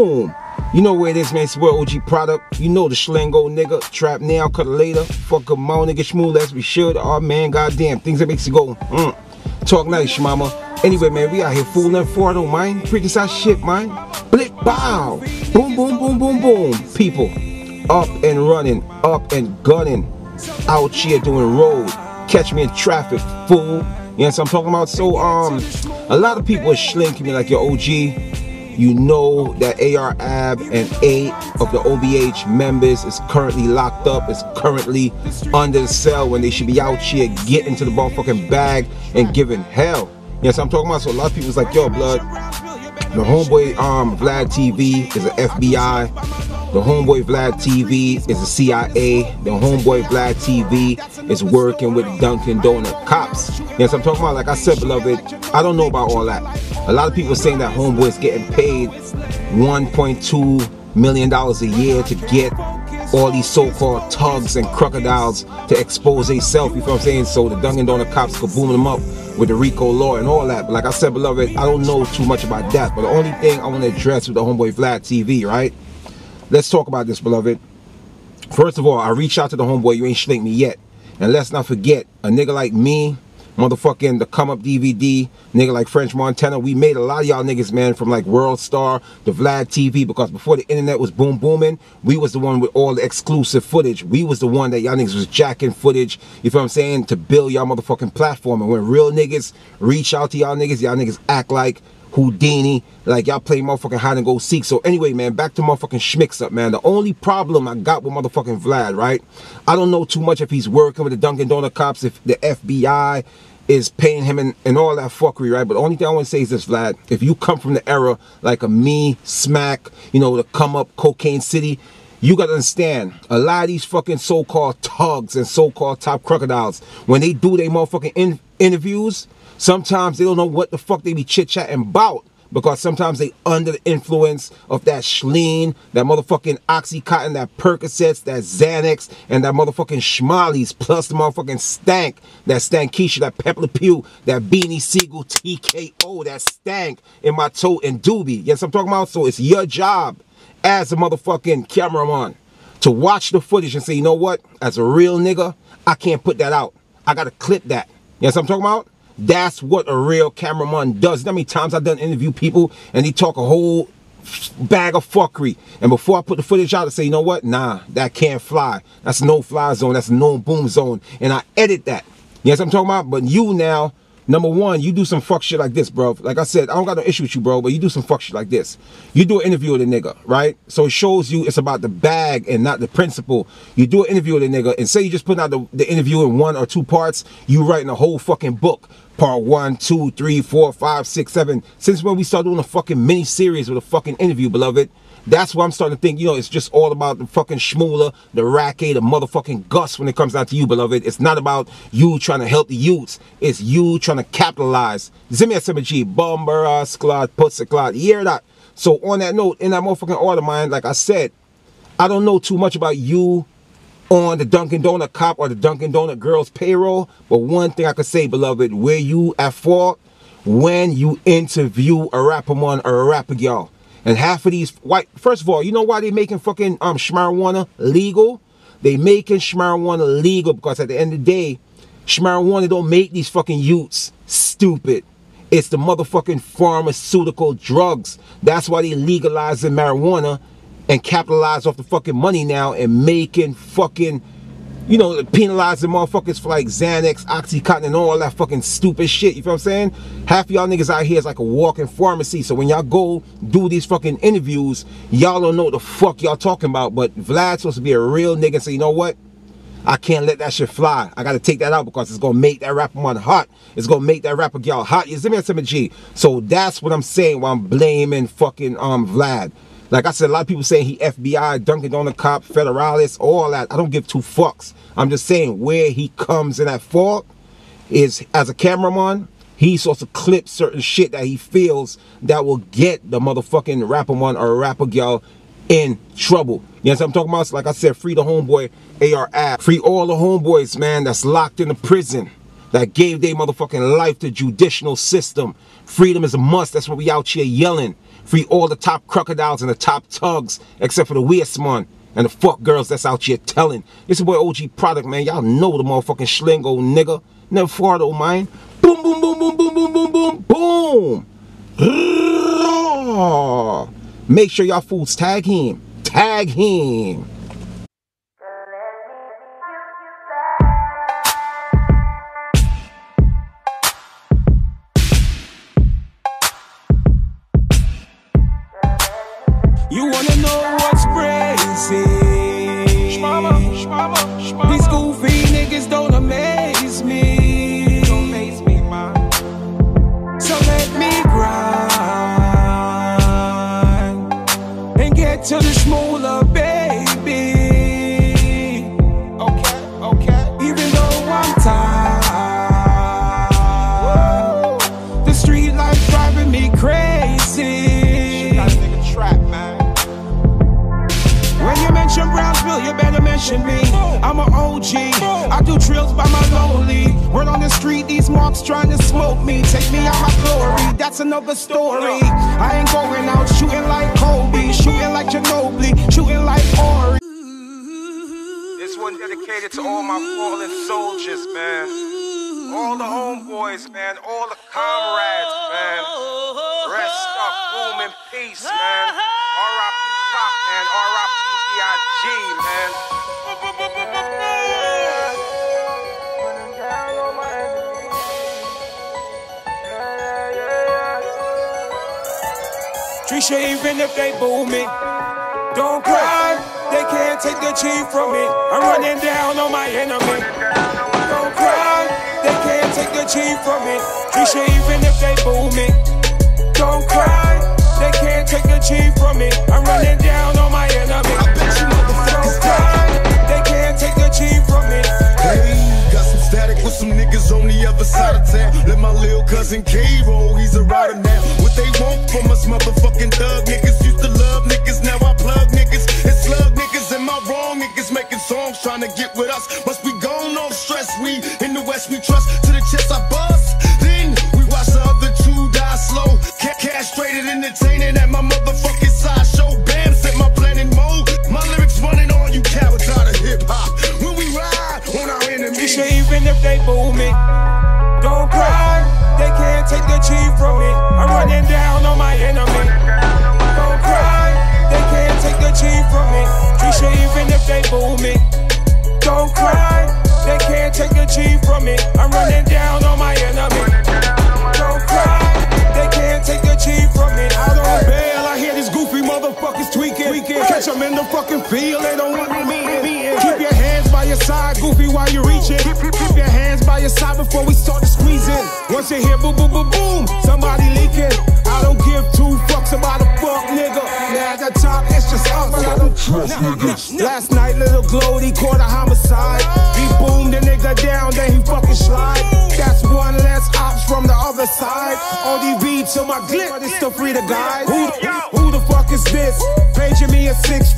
boom. You know where it is, man. It's your boy OG Product. You know the Schlingo, nigga. Trap now, cut it later. Fuck a mo, nigga. Shmoo, as we should. Oh, man, goddamn. Things that makes you go, Talk nice, mama. Anyway, man, we out here fooling for, I don't mind. Freaking side shit, man. Blip, bow. Boom, boom, boom, boom, boom. People, up and running, up and gunning. Out here doing road. Catch me in traffic, fool. You know what I'm talking about? So, a lot of people are schlinking me like, yo, OG. You know that AR-AB and 8 of the OBH members is currently locked up, is currently under the cell when they should be out here getting to the motherfucking bag and giving hell. Yes, I'm talking about. So a lot of people's like, yo, blood, the homeboy Vlad TV is an FBI. The homeboy Vlad TV is a CIA. The homeboy Vlad TV is working with Dunkin' Donut cops. Yes, I'm talking about. Like I said, beloved, I don't know about all that. A lot of people are saying that homeboy is getting paid $1.2 million a year to get all these so-called thugs and crocodiles to expose themselves. You feel what I'm saying? So the Dunkin' Donut cops could boom them up with the RICO law and all that. But like I said, beloved, I don't know too much about that. But the only thing I want to address with the homeboy Vlad TV, right? Let's talk about this, beloved. First of all, I reached out to the homeboy. You ain't schlinked me yet. And let's not forget, a nigga like me, motherfucking the Come Up DVD, nigga like French Montana, we made a lot of y'all niggas, man, from like World Star to Vlad TV, because before the internet was booming, we was the one with all the exclusive footage. We was the one that y'all niggas was jacking footage, you feel what I'm saying, to build y'all motherfucking platform. And when real niggas reach out to y'all niggas act like Houdini, like y'all play motherfucking hide and go seek. So anyway, man, back to motherfucking Schmicks up, man. The only problem I got with motherfucking Vlad, right? I don't know too much if he's working with the Dunkin' Donut cops, if the FBI is paying him and all that fuckery, right? But the only thing I want to say is this, Vlad. If you come from the era like a me, Smack, you know, the Come Up, Cocaine City, you gotta understand, a lot of these fucking so-called thugs and so-called top crocodiles, when they do their motherfucking interviews, sometimes they don't know what the fuck they be chit-chatting about, because sometimes they under the influence of that Schleen, that motherfucking Oxycontin, that Percocets, that Xanax, and that motherfucking Schmollies, plus the motherfucking stank, that Stankisha, that Pepper Le Pew, that Beanie Siegel, TKO, that stank in my toe and doobie. Yes, I'm talking about. So it's your job as a motherfucking cameraman to watch the footage and say, you know what, as a real nigga, I can't put that out. I gotta clip that. Yes, I'm talking about. That's what a real cameraman does. How many times I've done interview people and they talk a whole bag of fuckery, and before I put the footage out, I say, you know what, nah, that can't fly. That's a no-fly zone. That's a no-boom zone. And I edit that. Yes, I'm talking about. But you now, number one, you do some fuck shit like this, bro. Like I said, I don't got no issue with you, bro, but you do some fuck shit like this. You do an interview with a nigga, right? So it shows you it's about the bag and not the principle. You do an interview with a nigga, and say you just putting out the interview in 1 or 2 parts, you writing a whole fucking book. Part 1, 2, 3, 4, 5, 6, 7. Since when we started doing a fucking mini series with a fucking interview, beloved, that's why I'm starting to think, you know, it's just all about the fucking Shmoola, the Racket, the motherfucking Gus when it comes down to you, beloved. It's not about you trying to help the youths. It's you trying to capitalize. Zimmy SMG, Bomber, Sklad, Putsiklad, you hear that? So on that note, in that motherfucking order, man, like I said, I don't know too much about you on the Dunkin' Donut cop or the Dunkin' Donut girls payroll, but one thing I could say, beloved, where you at fault when you interview a rapper man or a rapper girl. And half of these white, first of all, you know why they making fucking schmarijuana legal? They making schmarijuana legal because at the end of the day, schmarijuana don't make these fucking youths stupid. It's the motherfucking pharmaceutical drugs. That's why they legalizing marijuana and capitalize off the fucking money now and making fucking, you know, penalizing motherfuckers for like Xanax, Oxycontin, and all that fucking stupid shit. You feel what I'm saying? Half of y'all niggas out here is like a walking pharmacy. So when y'all go do these fucking interviews, y'all don't know what the fuck y'all talking about. But Vlad's supposed to be a real nigga and say, you know what? I can't let that shit fly. I gotta take that out because it's gonna make that rapper man hot. It's gonna make that rapper girl hot. You see me, SMG? So that's what I'm saying while I'm blaming fucking Vlad. Like I said, a lot of people saying he FBI, Dunkin' Donut cop, Federalis, all that. I don't give 2 fucks. I'm just saying where he comes in at fault is as a cameraman, he's supposed to clip certain shit that he feels that will get the motherfucking rapper man or rapper girl in trouble. You know what I'm talking about? So like I said, free the homeboy AR-AB. Free all the homeboys, man, that's locked in the prison that gave their motherfucking life to judicial system. Freedom is a must. That's why we out here yelling. Free all the top crocodiles and the top tugs, except for the weirdest one and the fuck girls that's out here telling. This is boy OG Product, man. Y'all know the motherfucking Schlingo, nigga. Never far though, man. Boom, boom, boom, boom, boom, boom, boom, boom, boom. Make sure y'all fools tag him. Tag him. You wanna know what's crazy? These goofy niggas don't amaze me. Don't amaze me, man. So let me grind and get to the smaller, baby. Okay, okay. Even though I'm tired, the street life driving me crazy. Brownsville, you better mention me. I'm an OG. I do drills by my lonely. Word on the street, these marks trying to smoke me. Take me out my glory, that's another story. I ain't going out shooting like Kobe, shooting like Ginobili, shooting like Ori. This one dedicated to all my fallen soldiers, man. All the homeboys, man. All the comrades, man. Rest up, boom, in peace, man. R.I.P. Pop, man. R.I.P. B.I.G., man. Trisha, even if they boo me, don't cry. They can't take the chief from me. I'm running down on my enemy. Don't cry. They can't take the chief from me. Trisha, even if they boo me, don't cry. They can't take the chief from me. I'm running down on my enemy. I bet you motherfuckers die. They can't take the chief from me. Hey, got some static with some niggas on the other side of town. Let my little cousin K roll, he's a rider now. What they want from us motherfucking thug niggas. Used to love niggas, now I plug niggas and slug niggas. Am I wrong? Niggas making songs trying to get with us. Must be gone off stress. We in the West, we trust. To the chest I bust. Then we watch the other two die slow. Castrated, entertaining at my motherfucking sideshow. Bam, set my plan in mode. My lyrics running on you cowards out of hip hop. When we ride on our enemies. Trisha, even if they boo me, don't cry. They can't take the chief from me. I'm running down on my enemy. Don't cry. They can't take the chief from me. Trisha, even if they boo me, don't cry. They can't take the chief from me. I'm running down on my enemy. Don't cry. They can't take the chief from me. Out on bail, I hear these goofy motherfuckers tweaking. Catch them in the fucking field, they don't want me in. Keep your hands by your side, goofy, while you're reaching. Keep your hands by your side before we start to squeeze in. Once you hear boom, boom, boom, boom, somebody leaking. I don't give two fucks about a fuck nigga. Now at the top, it's just us. I don't trust niggas. Last night, little Glody caught a homicide. He boomed the nigga down, then he fucking slide. That's one less ops from the other side. ODB to my glip, but it's still free to guide. Who the fuck is this? Paging me at 6